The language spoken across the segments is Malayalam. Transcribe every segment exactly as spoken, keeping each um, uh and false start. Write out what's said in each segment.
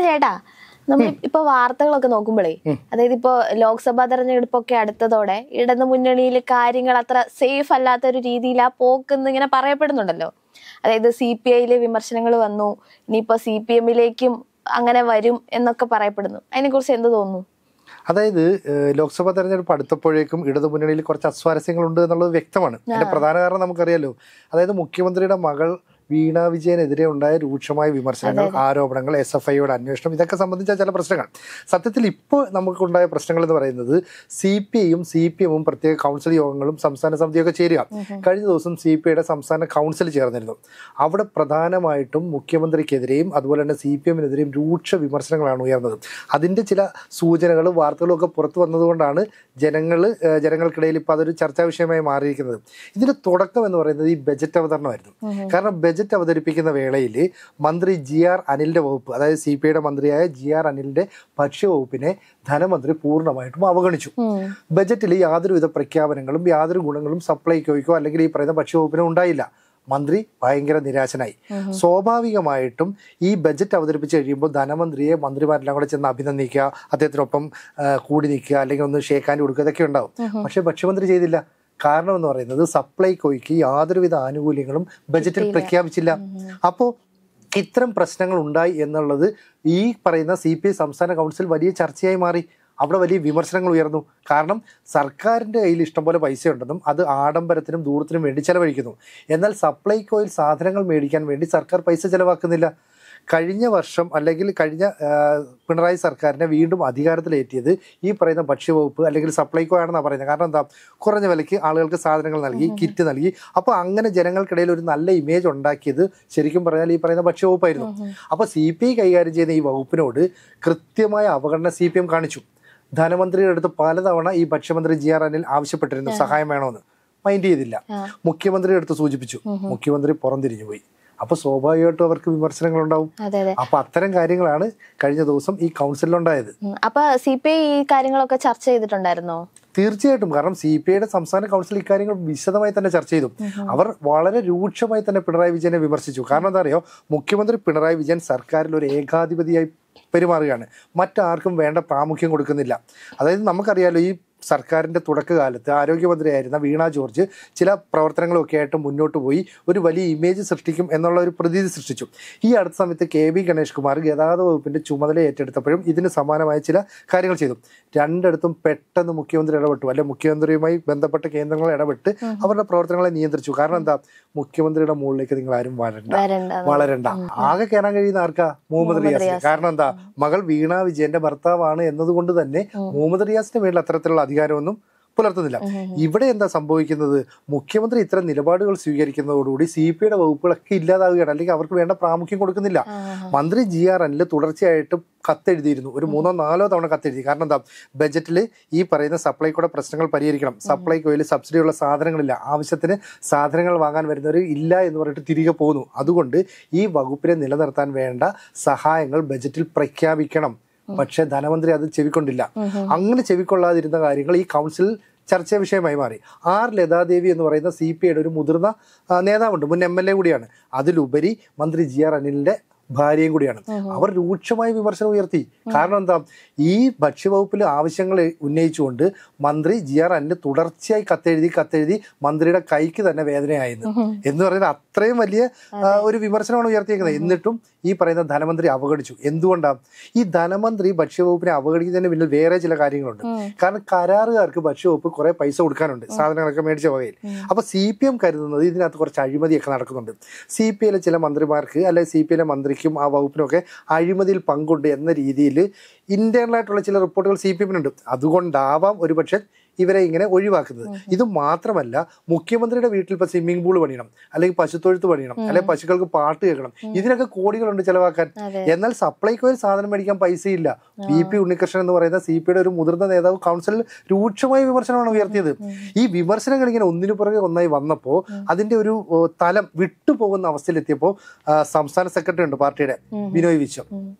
ചേട്ടാ നമ്മൾ ഇപ്പൊ വാർത്തകളൊക്കെ നോക്കുമ്പോഴേ അതായത് ഇപ്പോ ലോക്സഭാ തെരഞ്ഞെടുപ്പൊക്കെ അടുത്തതോടെ ഇടതു മുന്നണിയിൽ കാര്യങ്ങൾ അത്ര സേഫ് അല്ലാത്ത ഒരു രീതിയിൽ ആ പോക്കെന്ന് ഇങ്ങനെ പറയപ്പെടുന്നുണ്ടല്ലോ. അതായത് സി പി ഐയിലെ വിമർശനങ്ങൾ വന്നു, ഇനിയിപ്പോ സി പി എമ്മിലേക്കും അങ്ങനെ വരും എന്നൊക്കെ പറയപ്പെടുന്നു. അതിനെ കുറിച്ച് എന്ത് തോന്നുന്നു? അതായത് ലോക്സഭാ തെരഞ്ഞെടുപ്പ് അടുത്തപ്പോഴേക്കും ഇടതു മുന്നണിയിൽ കുറച്ച് അസ്വാരസ്യങ്ങളുണ്ട് എന്നുള്ളത് വ്യക്തമാണ്. അതിന്റെ പ്രധാന കാരണം നമുക്കറിയാലോ. അതായത് മുഖ്യമന്ത്രിയുടെ മകൾ വീണ വിജയനെതിരെ ഉണ്ടായ രൂക്ഷമായ വിമർശനങ്ങൾ, ആരോപണങ്ങൾ, എസ് എഫ് ഐയുടെ അന്വേഷണം, ഇതൊക്കെ സംബന്ധിച്ച ചില പ്രശ്നങ്ങൾ. സത്യത്തിൽ ഇപ്പോൾ നമുക്കുണ്ടായ പ്രശ്നങ്ങൾ എന്ന് പറയുന്നത് സി പി ഐയും സി പി എമ്മും പ്രത്യേക കൗൺസിൽ യോഗങ്ങളും സംസ്ഥാന സമിതിയൊക്കെ ചേരുക. കഴിഞ്ഞ ദിവസം സി പി ഐയുടെ സംസ്ഥാന കൗൺസിൽ ചേർന്നിരുന്നു. അവിടെ പ്രധാനമായിട്ടും മുഖ്യമന്ത്രിക്കെതിരെയും അതുപോലെ തന്നെ സി പി എമ്മിനെതിരെയും രൂക്ഷ വിമർശനങ്ങളാണ് ഉയർന്നത്. അതിൻ്റെ ചില സൂചനകളും വാർത്തകളും ഒക്കെ പുറത്തു വന്നതുകൊണ്ടാണ് ജനങ്ങൾ ജനങ്ങൾക്കിടയിൽ ഇപ്പോൾ അതൊരു ചർച്ചാ വിഷയമായി മാറിയിരിക്കുന്നത്. ഇതിൻ്റെ തുടക്കം എന്ന് പറയുന്നത് ഈ ബജറ്റ് അവതരണമായിരുന്നു. കാരണം ബജറ്റ് അവതരിപ്പിക്കുന്ന വേളയിൽ മന്ത്രി ജി ആർ അനിലിന്റെ വകുപ്പ്, അതായത് സി പി ഐയുടെ മന്ത്രിയായ ജി ആർ അനിലിന്റെ ഭക്ഷ്യവകുപ്പിനെ ധനമന്ത്രി പൂർണ്ണമായിട്ടും അവഗണിച്ചു. ബജറ്റിൽ യാതൊരുവിധ പ്രഖ്യാപനങ്ങളും യാതൊരു ഗുണങ്ങളും സപ്ലൈകോയ്ക്കോ അല്ലെങ്കിൽ ഈ പറയുന്ന ഭക്ഷ്യവകുപ്പിനോ ഉണ്ടായില്ല. മന്ത്രി ഭയങ്കര നിരാശനായി. സ്വാഭാവികമായിട്ടും ഈ ബജറ്റ് അവതരിപ്പിച്ച് കഴിയുമ്പോൾ ധനമന്ത്രിയെ മന്ത്രിമാരെല്ലാം കൂടെ ചെന്ന് അഭിനന്ദിക്കുക, അദ്ദേഹത്തിനൊപ്പം കൂടി നിൽക്കുക, അല്ലെങ്കിൽ ഒന്ന് ഷേക്ക് ഹാൻഡ് കൊടുക്കുക, ഇതൊക്കെ ഉണ്ടാവും. പക്ഷെ ഭക്ഷ്യമന്ത്രി ചെയ്തില്ല. കാരണം എന്ന് പറയുന്നത് സപ്ലൈകോയ്ക്ക് യാതൊരുവിധ ആനുകൂല്യങ്ങളും ബജറ്റിൽ പ്രഖ്യാപിച്ചില്ല. അപ്പോൾ ഇത്തരം പ്രശ്നങ്ങൾ ഉണ്ടായി എന്നുള്ളത് ഈ പറയുന്ന സി പി ഐ സംസ്ഥാന കൗൺസിൽ വലിയ ചർച്ചയായി മാറി. അവിടെ വലിയ വിമർശനങ്ങൾ ഉയർന്നു. കാരണം സർക്കാരിൻ്റെ കയ്യിൽ ഇഷ്ടംപോലെ പൈസ ഉണ്ടെന്നും അത് ആഡംബരത്തിനും ദൂരത്തിനും വേണ്ടി ചെലവഴിക്കുന്നു. എന്നാൽ സപ്ലൈകോയിൽ സാധനങ്ങൾ മേടിക്കാൻ വേണ്ടി സർക്കാർ പൈസ ചെലവാക്കുന്നില്ല. കഴിഞ്ഞ വർഷം അല്ലെങ്കിൽ കഴിഞ്ഞ പിണറായി സർക്കാരിനെ വീണ്ടും അധികാരത്തിലേറ്റിയത് ഈ പറയുന്ന ഭക്ഷ്യവകുപ്പ് അല്ലെങ്കിൽ സപ്ലൈകോ ആണെന്നാണ് പറയുന്നത്. കാരണം എന്താ, കുറഞ്ഞ വിലയ്ക്ക് ആളുകൾക്ക് സാധനങ്ങൾ നൽകി, കിറ്റ് നൽകി. അപ്പോൾ അങ്ങനെ ജനങ്ങൾക്കിടയിൽ ഒരു നല്ല ഇമേജ് ഉണ്ടാക്കിയത് ശരിക്കും പറഞ്ഞാൽ ഈ പറയുന്ന ഭക്ഷ്യവകുപ്പായിരുന്നു. അപ്പോൾ സി പി ഐ കൈകാര്യം ചെയ്യുന്ന ഈ വകുപ്പിനോട് കൃത്യമായ അവഗണന സി പി എം കാണിച്ചു. ധനമന്ത്രിയുടെ അടുത്ത് പലതവണ ഈ ഭക്ഷ്യമന്ത്രി ജി ആർ അനിൽ ആവശ്യപ്പെട്ടിരുന്നു സഹായം വേണമെന്ന്. മൈൻഡ് ചെയ്തില്ല. മുഖ്യമന്ത്രിയുടെ അടുത്ത് സൂചിപ്പിച്ചു, മുഖ്യമന്ത്രി പുറംതിരിഞ്ഞു പോയി. അപ്പൊ സ്വാഭാവികമായിട്ടും അവർക്ക് വിമർശനങ്ങൾ ഉണ്ടാവും. അപ്പൊ അത്തരം കാര്യങ്ങളാണ് കഴിഞ്ഞ ദിവസം ഈ കൗൺസിലുണ്ടായത്. അപ്പൊ സി പി ഐ ഈ കാര്യങ്ങളൊക്കെ ചർച്ച ചെയ്തിട്ടുണ്ടായിരുന്നോ? തീർച്ചയായിട്ടും. കാരണം സി പി ഐയുടെ സംസ്ഥാന കൗൺസിൽ ഇക്കാര്യങ്ങൾ വിശദമായി തന്നെ ചർച്ച ചെയ്തു. അവർ വളരെ രൂക്ഷമായി തന്നെ പിണറായി വിജയനെ വിമർശിച്ചു. കാരണം എന്താ അറിയോ, മുഖ്യമന്ത്രി പിണറായി വിജയൻ സർക്കാരിൽ ഒരു ഏകാധിപതിയായി പെരുമാറുകയാണ്. മറ്റാർക്കും വേണ്ട പ്രാമുഖ്യം കൊടുക്കുന്നില്ല. അതായത് നമുക്കറിയാലോ, ഈ സർക്കാരിൻ്റെ തുടക്കകാലത്ത് ആരോഗ്യമന്ത്രിയായിരുന്ന വീണ ജോർജ് ചില പ്രവർത്തനങ്ങളൊക്കെ ആയിട്ട് മുന്നോട്ട് പോയി ഒരു വലിയ ഇമേജ് സൃഷ്ടിക്കും എന്നുള്ള ഒരു പ്രതീതി സൃഷ്ടിച്ചു. ഈ അടുത്ത സമയത്ത് കെ വി ഗണേഷ് കുമാർ ഗതാഗത വകുപ്പിൻ്റെ ചുമതല ഏറ്റെടുത്തപ്പോഴും ഇതിന് സമാനമായ ചില കാര്യങ്ങൾ ചെയ്തു. രണ്ടിടത്തും പെട്ടെന്ന് മുഖ്യമന്ത്രി ഇടപെട്ടു, അല്ലെ മുഖ്യമന്ത്രിയുമായി ബന്ധപ്പെട്ട കേന്ദ്രങ്ങൾ ഇടപെട്ട് അവരുടെ പ്രവർത്തനങ്ങളെ നിയന്ത്രിച്ചു. കാരണം എന്താ, മുഖ്യമന്ത്രിയുടെ മുകളിലേക്ക് നിങ്ങൾ ആരും വളരണ്ട വളരണ്ട ആകെ കയറാൻ കഴിയുന്ന ആർക്കാ? മുഹമ്മദ് റിയാസ്. കാരണം എന്താ, മകൾ വീണ വിജയന്റെ ഭർത്താവാണ് എന്നതുകൊണ്ട് തന്നെ മുഹമ്മദ് റിയാസിന്റെ മേളിൽ അത്തരത്തിലുള്ള അധികാരമൊന്നും പുലർത്തുന്നില്ല. ഇവിടെ എന്താ സംഭവിക്കുന്നത്, മുഖ്യമന്ത്രി ഇത്തരം നിലപാടുകൾ സ്വീകരിക്കുന്നതോടുകൂടി സി പി ഐയുടെ വകുപ്പുകളൊക്കെ ഇല്ലാതാവുകയാണ്, അല്ലെങ്കിൽ അവർക്ക് വേണ്ട പ്രാമുഖ്യം കൊടുക്കുന്നില്ല. മന്ത്രി ജി ആർ അനിൽ തുടർച്ചയായിട്ട് കത്തെഴുതിയിരുന്നു, ഒരു മൂന്നോ നാലോ തവണ കത്തെഴുതി. കാരണം എന്താ, ബജറ്റിൽ ഈ പറയുന്ന സപ്ലൈകോയുടെ പ്രശ്നങ്ങൾ പരിഹരിക്കണം, സപ്ലൈകോയിൽ സബ്സിഡിയുള്ള സാധനങ്ങളില്ല, ആവശ്യത്തിന് സാധനങ്ങൾ വാങ്ങാൻ വരുന്നവർ ഇല്ല എന്ന് പറഞ്ഞിട്ട് തിരികെ പോകുന്നു. അതുകൊണ്ട് ഈ വകുപ്പിനെ നിലനിർത്താൻ വേണ്ട സഹായങ്ങൾ ബജറ്റിൽ പ്രഖ്യാപിക്കണം. പക്ഷെ ധനമന്ത്രി അത് ചെവിക്കൊണ്ടില്ല. അങ്ങനെ ചെവിക്കൊള്ളാതിരുന്ന കാര്യങ്ങൾ ഈ കൗൺസിൽ ചർച്ചാ വിഷയമായി മാറി. ആർ ലതാദേവി എന്ന് പറയുന്ന സി പി ഐയുടെ ഒരു മുതിർന്ന നേതാവുണ്ട്, മുൻ എം എൽ എ കൂടിയാണ്. അതിലുപരി മന്ത്രി ജി ആർ അനിലിന്റെ ഭാര്യയും കൂടിയാണ്. അവർ രൂക്ഷമായ വിമർശനം ഉയർത്തി. കാരണം എന്താ, ഈ ഭക്ഷ്യവകുപ്പിൽ ആവശ്യങ്ങൾ ഉന്നയിച്ചുകൊണ്ട് മന്ത്രി ജി ആർ അനിൽ തുടർച്ചയായി കത്തെഴുതി കത്തെഴുതി മന്ത്രിയുടെ കൈക്ക് തന്നെ വേദനയായിരുന്നു എന്ന് പറയുന്നത് അത്രയും വലിയ ഒരു വിമർശനമാണ് ഉയർത്തിയിരിക്കുന്നത്. എന്നിട്ടും ഈ പറയുന്ന ധനമന്ത്രി അവഗണിച്ചു. എന്തുകൊണ്ടാണ് ഈ ധനമന്ത്രി ഭക്ഷ്യവകുപ്പിനെ അവഗണിക്കുന്നതിന് പിന്നിൽ വേറെ ചില കാര്യങ്ങളുണ്ട്. കാരണം കരാറുകാർക്ക് ഭക്ഷ്യവകുപ്പ് കുറെ പൈസ കൊടുക്കാനുണ്ട് സാധനങ്ങളൊക്കെ മേടിച്ച വകയിൽ. അപ്പൊ സി പി എം കരുതുന്നത് ഇതിനകത്ത് കുറച്ച് അഴിമതിയൊക്കെ നടക്കുന്നുണ്ട്. സി പി ഐയിലെ ചില മന്ത്രിമാർക്ക് അല്ലെ സി പി ഐയിലെ മന്ത്രിക്കും ആ വകുപ്പിനൊക്കെ അഴിമതിയിൽ പങ്കുണ്ട് എന്ന രീതിയിൽ ഇന്റേണലായിട്ടുള്ള ചില റിപ്പോർട്ടുകൾ സി പി എമ്മിനുണ്ട്. അതുകൊണ്ടാവാം ഒരുപക്ഷെ ഇവരെ ഇങ്ങനെ ഒഴിവാക്കുന്നത്. ഇത് മാത്രമല്ല, മുഖ്യമന്ത്രിയുടെ വീട്ടിൽ ഇപ്പൊ സ്വിമ്മിംഗ് പൂൾ പണിയണം, അല്ലെങ്കിൽ പശുത്തൊഴുത്ത് പണിയണം, അല്ലെങ്കിൽ പശുക്കൾക്ക് പാട്ട് കേൾക്കണം, ഇതിനൊക്കെ കോടികളുണ്ട് ചെലവാക്കാൻ. എന്നാൽ സപ്ലൈകോയിൽ സാധനം മേടിക്കാൻ പൈസയില്ല. പി പി ഉണ്ണികൃഷ്ണൻ എന്ന് പറയുന്ന സി പിയുടെ ഒരു മുതിർന്ന നേതാവ് കൗൺസിലിൽ രൂക്ഷമായ വിമർശനമാണ് ഉയർത്തിയത്. ഈ വിമർശനങ്ങൾ ഇങ്ങനെ ഒന്നിനു പുറകെ ഒന്നായി വന്നപ്പോൾ അതിന്റെ ഒരു തലം വിട്ടുപോകുന്ന അവസ്ഥയിലെത്തിയപ്പോൾ സംസ്ഥാന സെക്രട്ടറി ഉണ്ട് പാർട്ടിയുടെ, ബിനോയ് വിശ്വം,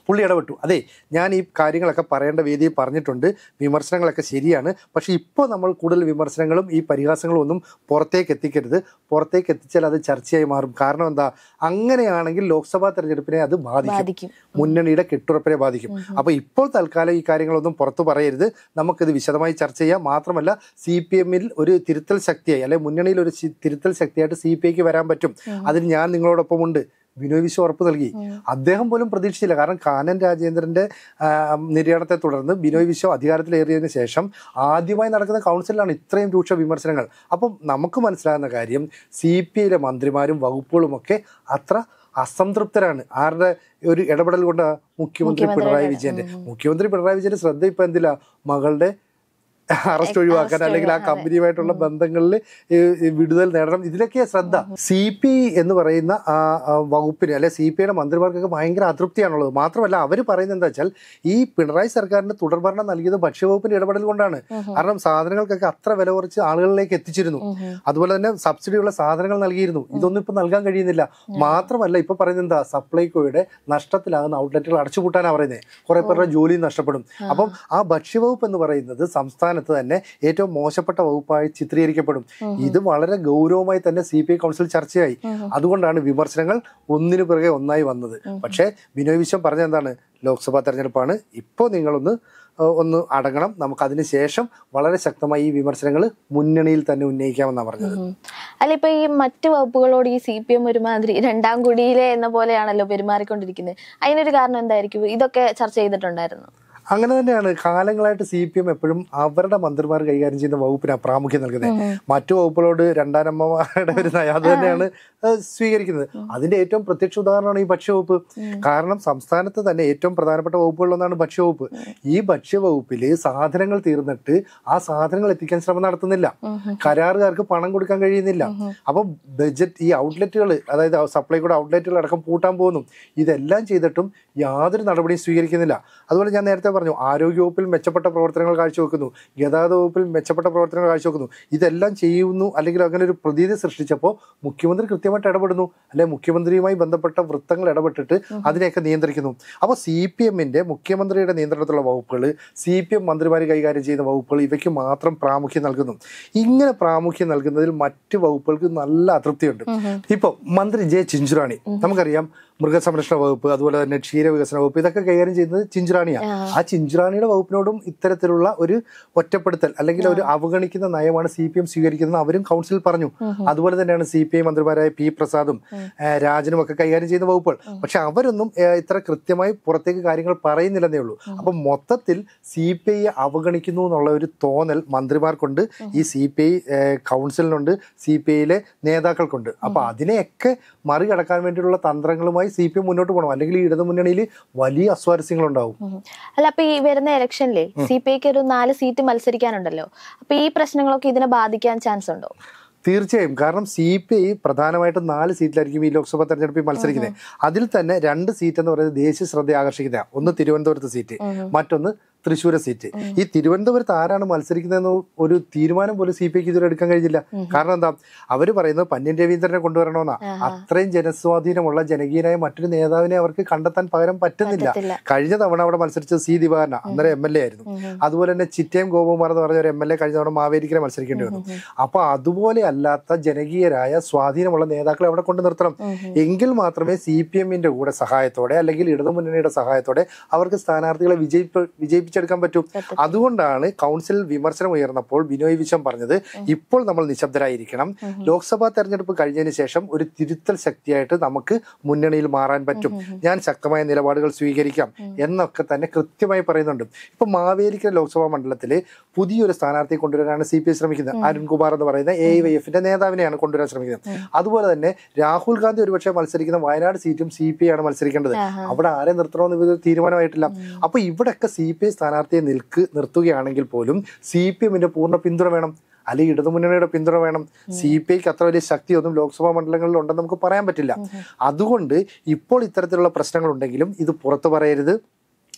പുള്ളി ഇടപെട്ടു. അതെ, ഞാൻ ഈ കാര്യങ്ങളൊക്കെ പറയേണ്ട വേദിയിൽ പറഞ്ഞിട്ടുണ്ട്, വിമർശനങ്ങളൊക്കെ ശരിയാണ്, പക്ഷെ ഇപ്പോൾ നമ്മൾ കൂടുതൽ വിമർശനങ്ങളും ഈ പരിഹാസങ്ങളും ഒന്നും പുറത്തേക്ക് എത്തിക്കരുത്. പുറത്തേക്ക് എത്തിച്ചാൽ അത് ചർച്ചയായി മാറും. കാരണം എന്താ, അങ്ങനെയാണെങ്കിൽ ലോക്സഭാ തെരഞ്ഞെടുപ്പിനെ അത് ബാധിക്കും, മുന്നണിയുടെ കെട്ടുറപ്പിനെ ബാധിക്കും. അപ്പോൾ ഇപ്പോൾ തൽക്കാലം ഈ കാര്യങ്ങളൊന്നും പുറത്തു പറയരുത്, നമുക്കിത് വിശദമായി ചർച്ച ചെയ്യാം. മാത്രമല്ല സി പി എമ്മിൽ ഒരു തിരുത്തൽ ശക്തിയായി, അല്ലെങ്കിൽ മുന്നണിയിൽ ഒരു തിരുത്തൽ ശക്തിയായിട്ട് സി പി ഐക്ക് വരാൻ പറ്റും. അതിന് ഞാൻ നിങ്ങളോടൊപ്പം ഉണ്ട്. ബിനോയ് വിശ്വം ഉറപ്പ് നൽകി. അദ്ദേഹം പോലും പ്രതീക്ഷിച്ചില്ല. കാരണം കാനൻ രാജേന്ദ്രന്റെ നിര്യാണത്തെ തുടർന്ന് ബിനോയ് വിശ്വം അധികാരത്തിലേറിയതിനു ശേഷം ആദ്യമായി നടക്കുന്ന കൗൺസിലാണ് ഇത്രയും രൂക്ഷ വിമർശനങ്ങൾ. അപ്പം നമുക്ക് മനസ്സിലാകുന്ന കാര്യം, സി പി ഐയിലെ മന്ത്രിമാരും വകുപ്പുകളുമൊക്കെ അത്ര അസംതൃപ്തരാണ്. ആരുടെ ഒരു ഇടപെടൽ കൊണ്ട്? മുഖ്യമന്ത്രി പിണറായി വിജയന്റെ. മുഖ്യമന്ത്രി പിണറായി വിജയന്റെ ശ്രദ്ധ ഇപ്പൊ എന്തില്ല? മകളുടെ അറസ്റ്റ് ഒഴിവാക്കാൻ, അല്ലെങ്കിൽ ആ കമ്പനിയുമായിട്ടുള്ള ബന്ധങ്ങളിൽ വിടുതൽ നേടണം, ഇതിലൊക്കെ ശ്രദ്ധ. സി പി ഐ എന്ന് പറയുന്ന ആ വകുപ്പിന്, അല്ലെ സി പി ഐയുടെ മന്ത്രിമാർക്കൊക്കെ ഭയങ്കര അതൃപ്തിയാണുള്ളത്. മാത്രമല്ല അവർ പറയുന്നത് എന്താ വെച്ചാൽ, ഈ പിണറായി സർക്കാരിന് തുടർഭരണം നൽകിയത് ഭക്ഷ്യവകുപ്പിന്റെ ഇടപെടൽ കൊണ്ടാണ്. കാരണം സാധനങ്ങൾക്കൊക്കെ അത്ര വില കുറച്ച് ആളുകളിലേക്ക് എത്തിച്ചിരുന്നു. അതുപോലെ തന്നെ സബ്സിഡിയുള്ള സാധനങ്ങൾ നൽകിയിരുന്നു. ഇതൊന്നും ഇപ്പൊ നൽകാൻ കഴിയുന്നില്ല. മാത്രമല്ല ഇപ്പൊ പറയുന്നത് എന്താ, സപ്ലൈകോയുടെ നഷ്ടത്തിലാകുന്ന ഔട്ട്ലെറ്റുകൾ അടച്ചുപൂട്ടാനാണ് പറയുന്നത്. കുറെ പേരുടെ ജോലിയും നഷ്ടപ്പെടും. അപ്പം ആ ഭക്ഷ്യവകുപ്പ് എന്ന് പറയുന്നത് സംസ്ഥാന തന്നെ ഏറ്റവും മോശപ്പെട്ട വകുപ്പായി ചിത്രീകരിക്കപ്പെടും. ഇത് വളരെ ഗൗരവമായി തന്നെ സി പി ഐ കൗൺസിൽ ചർച്ചയായി. അതുകൊണ്ടാണ് വിമർശനങ്ങൾ ഒന്നിനു പിറകെ ഒന്നായി വന്നത്. പക്ഷേ ബിനോയ് വിശ്വം പറഞ്ഞ എന്താണ്, ലോക്സഭാ തെരഞ്ഞെടുപ്പാണ്, ഇപ്പോൾ നിങ്ങളൊന്ന് ഒന്ന് അടങ്ങണം, നമുക്ക് അതിന് ശേഷം വളരെ ശക്തമായി ഈ വിമർശനങ്ങൾ മുന്നണിയിൽ തന്നെ ഉന്നയിക്കാമെന്നാണ് പറഞ്ഞത്. അല്ല, ഇപ്പൊ ഈ മറ്റു വകുപ്പുകളോട് ഈ സി പി എം ഒരുമാതിരി രണ്ടാം കുടിയിലെ എന്ന പോലെയാണല്ലോ പെരുമാറിക്കൊണ്ടിരിക്കുന്നത്. അതിനൊരു കാരണം എന്തായിരിക്കും? ഇതൊക്കെ ചർച്ച ചെയ്തിട്ടുണ്ടായിരുന്നു. അങ്ങനെ തന്നെയാണ് കാലങ്ങളായിട്ട് സി പി എം എപ്പോഴും അവരുടെ മന്ത്രിമാർ കൈകാര്യം ചെയ്യുന്ന വകുപ്പിനാണ് പ്രാമുഖ്യം നൽകുന്നത്. മറ്റു വകുപ്പുകളോട് രണ്ടാനമ്മമാരുടെ ഒരു നയാത് തന്നെയാണ് സ്വീകരിക്കുന്നത്. അതിന്റെ ഏറ്റവും പ്രത്യക്ഷ ഉദാഹരണമാണ് ഈ ഭക്ഷ്യവകുപ്പ്. കാരണം സംസ്ഥാനത്ത് തന്നെ ഏറ്റവും പ്രധാനപ്പെട്ട വകുപ്പുകളിലൊന്നാണ് ഭക്ഷ്യവകുപ്പ്. ഈ ഭക്ഷ്യവകുപ്പിൽ സാധനങ്ങൾ തീർന്നിട്ട് ആ സാധനങ്ങൾ എത്തിക്കാൻ ശ്രമം നടത്തുന്നില്ല, കരാറുകാർക്ക് പണം കൊടുക്കാൻ കഴിയുന്നില്ല. അപ്പം ബജറ്റ് ഈ ഔട്ട്ലെറ്റുകൾ, അതായത് സപ്ലൈകോയുടെ ഔട്ട്ലെറ്റുകൾ അടക്കം പൂട്ടാൻ പോകുന്നു. ഇതെല്ലാം ചെയ്തിട്ടും യാതൊരു നടപടിയും സ്വീകരിക്കുന്നില്ല. അതുപോലെ ഞാൻ നേരത്തെ പറഞ്ഞു, ആരോഗ്യവകുപ്പിൽ മെച്ചപ്പെട്ട പ്രവർത്തനങ്ങൾ കാഴ്ചവെക്കുന്നു, ഗതാഗത വകുപ്പിൽ മെച്ചപ്പെട്ട പ്രവർത്തനങ്ങൾ കാഴ്ചവെക്കുന്നു. ഇതെല്ലാം ചെയ്യുന്നു, അല്ലെങ്കിൽ അങ്ങനെ ഒരു പ്രതീതി സൃഷ്ടിച്ചപ്പോൾ മുഖ്യമന്ത്രി കൃത്യമായിട്ട് ഇടപെടുന്നു, അല്ലെ മുഖ്യമന്ത്രിയുമായി ബന്ധപ്പെട്ട വൃത്തങ്ങൾ ഇടപെട്ടിട്ട് അതിനെയൊക്കെ നിയന്ത്രിക്കുന്നു. അപ്പോൾ സി പി എമ്മിന്റെ മുഖ്യമന്ത്രിയുടെ നിയന്ത്രണത്തിലുള്ള വകുപ്പുകൾ, സി പി എം മന്ത്രിമാർ കൈകാര്യം ചെയ്യുന്ന വകുപ്പുകൾ, ഇവയ്ക്ക് മാത്രം പ്രാമുഖ്യം നൽകുന്നു. ഇങ്ങനെ പ്രാമുഖ്യം നൽകുന്നതിൽ മറ്റു വകുപ്പുകൾക്ക് നല്ല അതൃപ്തിയുണ്ട്. ഇപ്പോൾ മന്ത്രി ജെ ചിഞ്ചുറാണി, നമുക്കറിയാം മൃഗസംരക്ഷണ വകുപ്പ്, അതുപോലെ തന്നെ ക്ഷീരവികസന വകുപ്പ്, ഇതൊക്കെ കൈകാര്യം ചെയ്യുന്നത് ചിഞ്ചുറാണിയാണ്. ആ ചിഞ്ചുറാണിയുടെ വകുപ്പിനോടും ഇത്തരത്തിലുള്ള ഒരു ഒറ്റപ്പെടുത്തൽ അല്ലെങ്കിൽ ഒരു അവഗണിക്കുന്ന നയമാണ് സി പി എം സ്വീകരിക്കുന്നത്, അവരും കൗൺസിലിൽ പറഞ്ഞു. അതുപോലെ തന്നെയാണ് സി പി ഐ മന്ത്രിമാരായ പി പ്രസാദും രാജനും ഒക്കെ കൈകാര്യം ചെയ്യുന്ന വകുപ്പുകൾ. പക്ഷെ അവരൊന്നും ഇത്ര കൃത്യമായി പുറത്തേക്ക് കാര്യങ്ങൾ പറയുന്നില്ലെന്നേ ഉള്ളൂ. അപ്പം മൊത്തത്തിൽ സി പി ഐ അവഗണിക്കുന്നു എന്നുള്ള ഒരു തോന്നൽ മന്ത്രിമാർക്കുണ്ട്, ഈ സി പി ഐ കൗൺസിലിനുണ്ട്, സി പി ഐയിലെ നേതാക്കൾക്കുണ്ട്. അപ്പൊ അതിനെയൊക്കെ മറികടക്കാൻ വേണ്ടിയിട്ടുള്ള തന്ത്രങ്ങളുമായി സി പി എം മുന്നോട്ട് പോകണം, അല്ലെങ്കിൽ ഈ ഇടതു മുന്നണിയിൽ വലിയ അസ്വാരസ്യങ്ങളുണ്ടാവും. അല്ല, അപ്പൊ ഈ വരുന്ന ഇലക്ഷനിലെ സി പി ഐക്ക് ഒരു നാല് സീറ്റ് മത്സരിക്കാനുണ്ടല്ലോ, അപ്പൊ ഈ പ്രശ്നങ്ങളൊക്കെ ഇതിനെ ബാധിക്കാൻ ചാൻസ് ഉണ്ടോ? തീർച്ചയായും. കാരണം സി പി ഐ പ്രധാനമായിട്ടും നാല് സീറ്റിലായിരിക്കും ഈ ലോക്സഭാ തെരഞ്ഞെടുപ്പിൽ മത്സരിക്കുന്നത്. അതിൽ തന്നെ രണ്ട് സീറ്റ് എന്ന് പറയുന്നത് ദേശീയ ശ്രദ്ധ ആകർഷിക്കുന്ന, ഒന്ന് തിരുവനന്തപുരത്ത് സീറ്റ്, മറ്റൊന്ന് തൃശ്ശൂർ സീറ്റ്. ഈ തിരുവനന്തപുരത്ത് ആരാണ് മത്സരിക്കുന്നതെന്ന് ഒരു തീരുമാനം പോലും സി പി ഐക്ക് ഇതുവരെ എടുക്കാൻ കഴിഞ്ഞില്ല. കാരണം എന്താ, അവര് പറയുന്നത് പന്ന്യൻ രവീന്ദ്രനെ കൊണ്ടുവരണമെന്നാ. അത്രയും ജനസ്വാധീനമുള്ള ജനകീയനായ മറ്റൊരു നേതാവിനെ അവർക്ക് കണ്ടെത്താൻ പകരം പറ്റുന്നില്ല. കഴിഞ്ഞ തവണ അവിടെ മത്സരിച്ചത് സി ദിവാകരന, അന്നേരം എം എൽ എ ആയിരുന്നു. അതുപോലെ തന്നെ ചിറ്റയം ഗോപകുമാർ എന്ന് പറഞ്ഞ ഒരു എം എൽ എ കഴിഞ്ഞ തവണ മാവേലിക്കരെ മത്സരിക്കേണ്ടി വന്നു. അപ്പൊ അതുപോലെ അല്ലാത്ത ജനകീയരായ സ്വാധീനമുള്ള നേതാക്കളെ അവിടെ കൊണ്ട് നിർത്തണം. എങ്കിൽ മാത്രമേ സി പി എമ്മിന്റെ കൂടെ സഹായത്തോടെ, അല്ലെങ്കിൽ ഇടതുമുന്നണിയുടെ സഹായത്തോടെ അവർക്ക് സ്ഥാനാർത്ഥികളെ വിജയിപ്പ വിജയിപ്പിച്ചെടുക്കാൻ പറ്റും. അതുകൊണ്ടാണ് കൗൺസിലിൽ വിമർശനം ഉയർന്നപ്പോൾ ബിനോയ് വിശ്വം പറഞ്ഞത്, ഇപ്പോൾ നമ്മൾ നിശബ്ദരായിരിക്കണം, ലോക്സഭാ തെരഞ്ഞെടുപ്പ് കഴിഞ്ഞതിന് ശേഷം ഒരു തിരുത്തൽ ശക്തിയായിട്ട് നമുക്ക് മുന്നണിയിൽ മാറാൻ പറ്റും, ഞാൻ ശക്തമായ നിലപാടുകൾ സ്വീകരിക്കാം എന്നൊക്കെ തന്നെ കൃത്യമായി പറയുന്നുണ്ട്. ഇപ്പൊ മാവേലിക്കര ലോക്സഭാ മണ്ഡലത്തില് പുതിയൊരു സ്ഥാനാർത്ഥിയെ കൊണ്ടുവരാനാണ് സി പി ഐ ശ്രമിക്കുന്നത്. അരുൺകുമാർ എന്ന് പറയുന്ന എ ഐ വൈ എഫിന്റെ നേതാവിനെയാണ് കൊണ്ടുവരാൻ ശ്രമിക്കുന്നത്. അതുപോലെ തന്നെ രാഹുൽ ഗാന്ധി ഒരുപക്ഷെ മത്സരിക്കുന്ന വയനാട് സീറ്റും സി പി ഐ ആണ് മത്സരിക്കേണ്ടത്. അവിടെ ആരെ നിർത്തണമെന്ന് ഇവർ തീരുമാനമായിട്ടില്ല. അപ്പൊ ഇവിടെയൊക്കെ സി പി ഐ സ്ഥാനാർത്ഥിയെ നിൽക്ക് നിർത്തുകയാണെങ്കിൽ പോലും സി പി എമ്മിന്റെ പൂർണ്ണ പിന്തുണ വേണം, അല്ലെങ്കിൽ ഇടതുമുന്നണിയുടെ പിന്തുണ വേണം. സി പി ഐക്ക് അത്ര വലിയ ശക്തിയൊന്നും ലോക്സഭാ മണ്ഡലങ്ങളിൽ ഉണ്ടെന്ന് നമുക്ക് പറയാൻ പറ്റില്ല. അതുകൊണ്ട് ഇപ്പോൾ ഇത്തരത്തിലുള്ള പ്രശ്നങ്ങൾ ഉണ്ടെങ്കിലും ഇത് പുറത്തു പറയരുത്,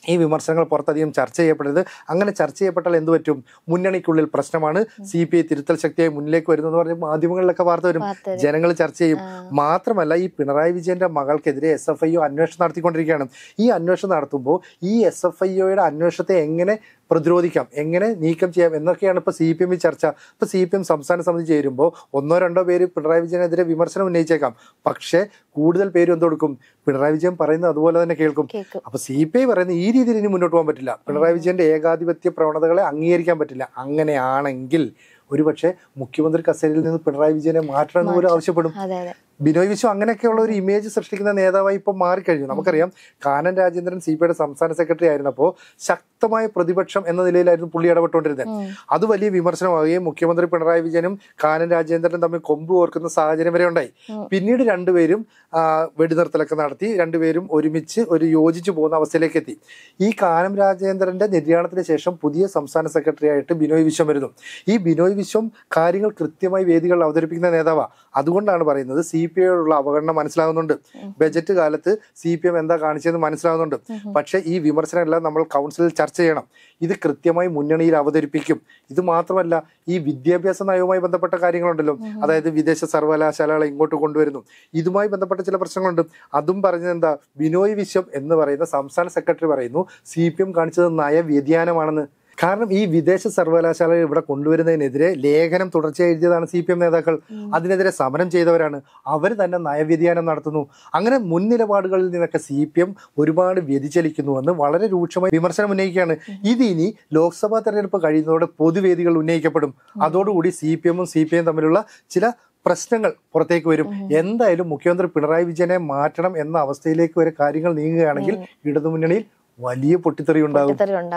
ഈ വിമർശനങ്ങൾ പുറത്തധികം ചർച്ച ചെയ്യപ്പെടരുത്. അങ്ങനെ ചർച്ച ചെയ്യപ്പെട്ടാൽ എന്ത് പറ്റും? മുന്നണിക്കുള്ളിൽ പ്രശ്നമാണ്. സി പി ഐ തിരുത്തൽ ശക്തിയായി മുന്നിലേക്ക് വരുന്നു പറഞ്ഞ് മാധ്യമങ്ങളിലൊക്കെ വാർത്ത വരും, ജനങ്ങൾ ചർച്ച ചെയ്യും. മാത്രമല്ല, ഈ പിണറായി വിജയന്റെ മകൾക്കെതിരെ എസ് എഫ് ഐ ഒ അന്വേഷണം നടത്തിക്കൊണ്ടിരിക്കുകയാണ്. ഈ അന്വേഷണം നടത്തുമ്പോൾ ഈ എസ് എഫ് ഐ ഒയുടെ അന്വേഷണത്തെ എങ്ങനെ പ്രതിരോധിക്കാം, എങ്ങനെ നീക്കം ചെയ്യാം എന്നൊക്കെയാണ് ഇപ്പോൾ സി പി എമ്മിൽ ചർച്ച. ഇപ്പോൾ സി പി എം സംസ്ഥാന സമിതി ചേരുമ്പോൾ ഒന്നോ രണ്ടോ പേര് പിണറായി വിജയനെതിരെ വിമർശനം ഉന്നയിച്ചേക്കാം. പക്ഷേ കൂടുതൽ പേര് എന്ത് കൊടുക്കും? പിണറായി വിജയൻ പറയുന്നത് അതുപോലെ തന്നെ കേൾക്കും. അപ്പൊ സി പി ഐ പറയുന്നത് ഈ രീതിയിൽ ഇനി മുന്നോട്ട് പോകാൻ പറ്റില്ല, പിണറായി വിജയന്റെ ഏകാധിപത്യ പ്രവണതകളെ അംഗീകരിക്കാൻ പറ്റില്ല. അങ്ങനെയാണെങ്കിൽ ഒരുപക്ഷെ മുഖ്യമന്ത്രി കസേരയിൽ നിന്ന് പിണറായി വിജയനെ മാറ്റണം എന്ന് പോലും ആവശ്യപ്പെടും. ബിനോയ് വിശ്വം അങ്ങനെയൊക്കെയുള്ള ഒരു ഇമേജ് സൃഷ്ടിക്കുന്ന നേതാവായി ഇപ്പം മാറിക്കഴിഞ്ഞു. നമുക്കറിയാം, കാനൻ രാജേന്ദ്രൻ സി പി ഐയുടെ സംസ്ഥാന സെക്രട്ടറി ആയിരുന്നപ്പോൾ ശക്തമായ പ്രതിപക്ഷം എന്ന നിലയിലായിരുന്നു പുള്ളി ഇടപെട്ടുകൊണ്ടിരുന്നത്. അത് വലിയ വിമർശനമാവുകയും മുഖ്യമന്ത്രി പിണറായി വിജയനും കാനൻ രാജേന്ദ്രനും തമ്മിൽ കൊമ്പ് ഓർക്കുന്ന സാഹചര്യം വരെ ഉണ്ടായി. പിന്നീട് രണ്ടുപേരും വെടിനിർത്തലൊക്കെ നടത്തി രണ്ടുപേരും ഒരുമിച്ച് ഒരു യോജിച്ചു പോകുന്ന അവസ്ഥയിലേക്ക് എത്തി. ഈ കാനം രാജേന്ദ്രന്റെ നിര്യാണത്തിന് ശേഷം പുതിയ സംസ്ഥാന സെക്രട്ടറി ആയിട്ട് ബിനോയ് വിശ്വം വരുന്നു. ഈ ബിനോയ് വിശ്വം കാര്യങ്ങൾ കൃത്യമായി വേദികളിൽ അവതരിപ്പിക്കുന്ന നേതാവാണ്. അതുകൊണ്ടാണ് പറയുന്നത് സി പി ഐയോടുള്ള അവഗണന മനസ്സിലാകുന്നുണ്ട്. ബജറ്റ് കാലത്ത് സി പി എം എന്താ കാണിച്ചതെന്ന് മനസ്സിലാകുന്നുണ്ട്. പക്ഷെ ഈ വിമർശനമെല്ലാം നമ്മൾ കൗൺസിലിൽ ചർച്ച ചെയ്യണം. ഇത് കൃത്യമായി മുന്നണിയിൽ അവതരിപ്പിക്കും. ഇത് മാത്രമല്ല, ഈ വിദ്യാഭ്യാസ നയവുമായി ബന്ധപ്പെട്ട കാര്യങ്ങളുണ്ടല്ലോ, അതായത് വിദേശ സർവകലാശാലകളെ ഇങ്ങോട്ട് കൊണ്ടുവരുന്നു, ഇതുമായി ബന്ധപ്പെട്ട ചില പ്രശ്നങ്ങളുണ്ട്. അതും പറഞ്ഞത് എന്താ? ബിനോയ് വിശ്വം എന്ന് പറയുന്ന സംസ്ഥാന സെക്രട്ടറി പറയുന്നു സി പി എം കാണിച്ചത് നയവ്യതിയാനമാണെന്ന്. കാരണം ഈ വിദേശ സർവകലാശാല ഇവിടെ കൊണ്ടുവരുന്നതിനെതിരെ ലേഖനം തുടർച്ചയായി എഴുതിയതാണ് സി പി എം നേതാക്കൾ. അതിനെതിരെ സമരം ചെയ്തവരാണ്. അവർ തന്നെ നയവ്യതിയാനം നടത്തുന്നു. അങ്ങനെ മുൻ നിലപാടുകളിൽ നിന്നൊക്കെ സി പി എം ഒരുപാട് വ്യതിചലിക്കുന്നുവെന്ന് വളരെ രൂക്ഷമായി വിമർശനം ഉന്നയിക്കുകയാണ്. ഇതിനി ലോക്സഭാ തെരഞ്ഞെടുപ്പ് കഴിയുന്നതോടെ പൊതുവേദികൾ ഉന്നയിക്കപ്പെടും. അതോടുകൂടി സി പി എമ്മും സി പി ഐയും തമ്മിലുള്ള ചില പ്രശ്നങ്ങൾ പുറത്തേക്ക് വരും. എന്തായാലും മുഖ്യമന്ത്രി പിണറായി വിജയനെ മാറ്റണം എന്ന അവസ്ഥയിലേക്ക് വരെ കാര്യങ്ങൾ നീങ്ങുകയാണെങ്കിൽ ഇടതുമുന്നണിയിൽ വലിയ പൊട്ടിത്തെറി ഉണ്ടാകും.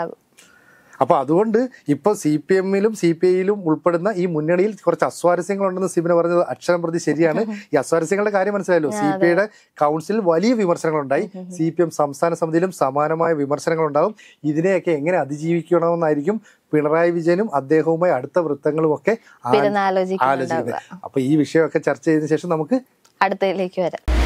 അപ്പൊ അതുകൊണ്ട് ഇപ്പൊ സി പി എമ്മിലും സി പി ഐയിലും ഉൾപ്പെടുന്ന ഈ മുന്നണിയിൽ കുറച്ച് അസ്വാരസ്യങ്ങളുണ്ടെന്ന് സിബിന പറഞ്ഞത് അക്ഷരം പ്രതി ശരിയാണ്. ഈ അസ്വാരസ്യങ്ങളുടെ കാര്യം മനസ്സിലായല്ലോ. സി പി ഐയുടെ കൗൺസിലിൽ വലിയ വിമർശനങ്ങളുണ്ടായി. സി പി എം സംസ്ഥാന സമിതിയിലും സമാനമായ വിമർശനങ്ങളുണ്ടാകും. ഇതിനെയൊക്കെ എങ്ങനെ അതിജീവിക്കണമെന്നായിരിക്കും പിണറായി വിജയനും അദ്ദേഹവുമായി അടുത്ത വൃത്തങ്ങളും ഒക്കെ ആലോചിക്കുന്നത്. അപ്പൊ ഈ വിഷയമൊക്കെ ചർച്ച ചെയ്തതിനു ശേഷം നമുക്ക് അടുത്തതിലേക്ക് വരാം.